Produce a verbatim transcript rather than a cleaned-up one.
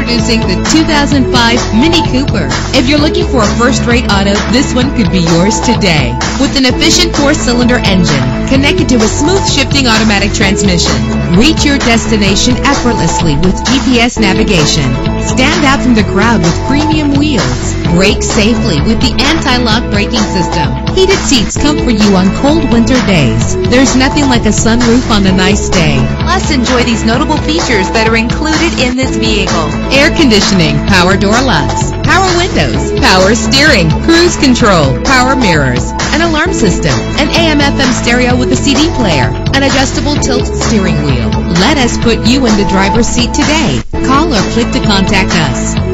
Introducing the two thousand five Mini Cooper. If you're looking for a first-rate auto, this one could be yours today. With an efficient four-cylinder engine connected to a smooth shifting automatic transmission, reach your destination effortlessly with G P S navigation. Stand out from the crowd with premium wheels. Brake safely with the anti-lock braking system. Heated seats comfort you on cold winter days. There's nothing like a sunroof on a nice day. Plus, enjoy these notable features that are included in this vehicle: air conditioning, power door locks, power windows, power steering, cruise control, power mirrors, an alarm system, an A M F M stereo with a C D player, an adjustable tilt steering wheel. Let us put you in the driver's seat today. Call or click to contact us.